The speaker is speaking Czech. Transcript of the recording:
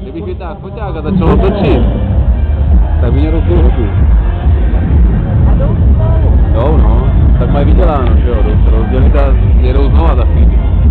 Kdybych vytáhl foťák a začal točit, tak by mě rozdou hubu. Jo, no, tak mají vyděláno, že jo, rozdělit a jedou znova za chvíli.